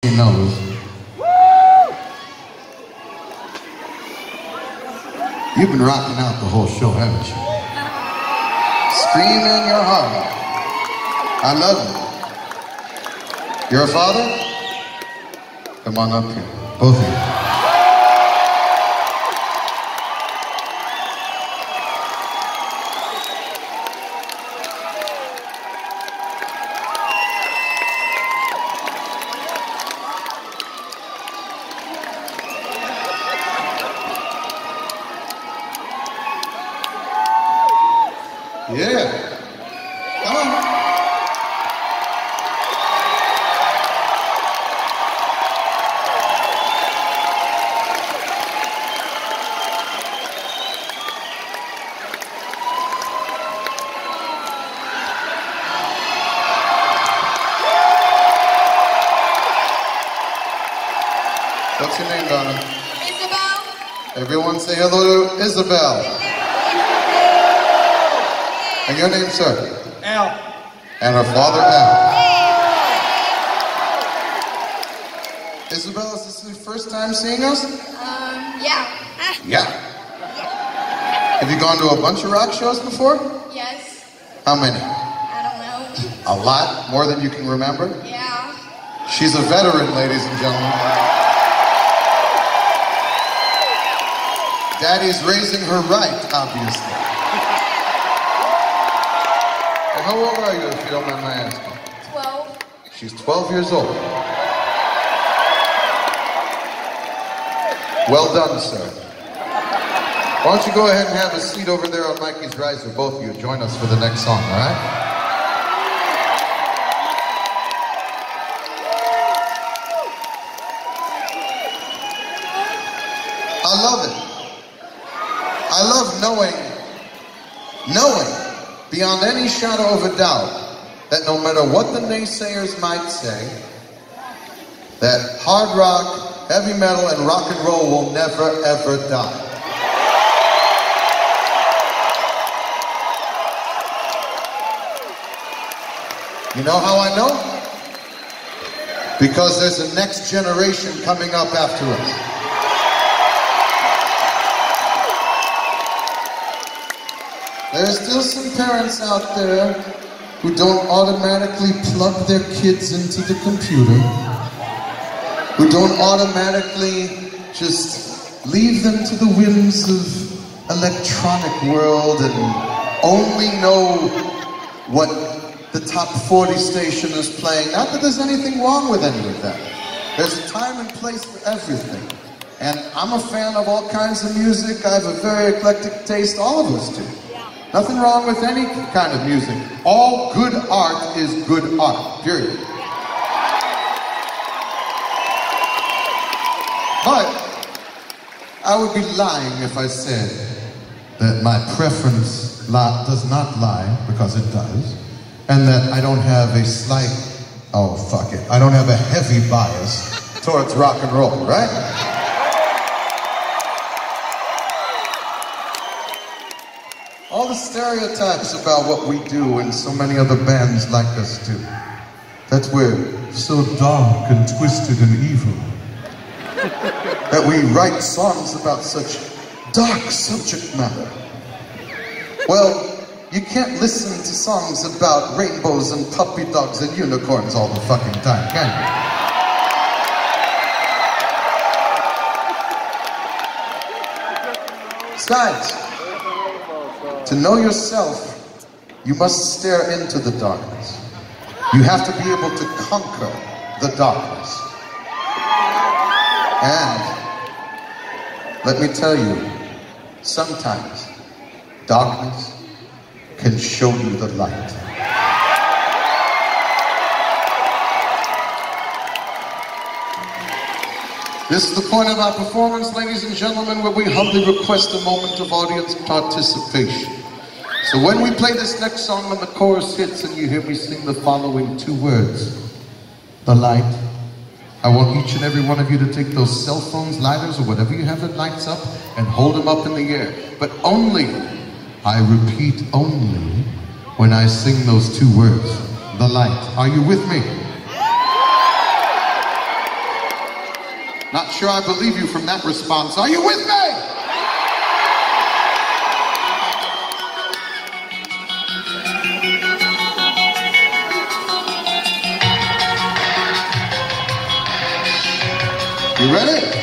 knows. You've been rocking out the whole show, haven't you? Screaming your heart out. I love you. You're a father? Come on up here, both of you. Yeah. Come on. What's your name, Donna? Isabelle. Everyone say hello to Isabelle. And your name, sir? Al. And her father, Al. Isabelle, is this your first time seeing us? Yeah. Yeah. Have you gone to a bunch of rock shows before? Yes. How many? I don't know. A lot? More than you can remember? Yeah. She's a veteran, ladies and gentlemen. Daddy's raising her right, obviously. Well, how old are you, if you don't mind my asking? 12. She's 12 years old. Well done, sir. Why don't you go ahead and have a seat over there on Mikey's riser, both of you. Join us for the next song, all right? I love it. I love knowing beyond any shadow of a doubt that no matter what the naysayers might say, that hard rock, heavy metal, and rock and roll will never, ever die. You know how I know? Because there's a next generation coming up after us. There's still some parents out there who don't automatically plug their kids into the computer, who don't automatically just leave them to the whims of electronic world and only know what the top 40 station is playing. Not that there's anything wrong with any of that. There's a time and place for everything. And I'm a fan of all kinds of music. I have a very eclectic taste. All of us do. Nothing wrong with any kind of music. All good art is good art, period. But I would be lying if I said that my preference does not lie, because it does, and that I don't have a slight, I don't have a heavy bias towards rock and roll, right? All the stereotypes about what we do and so many other bands like us do. That we're so dark and twisted and evil. That we write songs about such dark subject matter. Well, you can't listen to songs about rainbows and puppy dogs and unicorns all the fucking time, can you? Besides, to know yourself, you must stare into the darkness. You have to be able to conquer the darkness. And let me tell you, sometimes darkness can show you the light. This is the point of our performance, ladies and gentlemen, where we humbly request a moment of audience participation. So when we play this next song and the chorus hits and you hear me sing the following two words, the light, I want each and every one of you to take those cell phones, lighters, or whatever you have that lights up and hold them up in the air. But only, I repeat, only when I sing those two words, the light. Are you with me? Not sure I believe you from that response. Are you with me? You ready?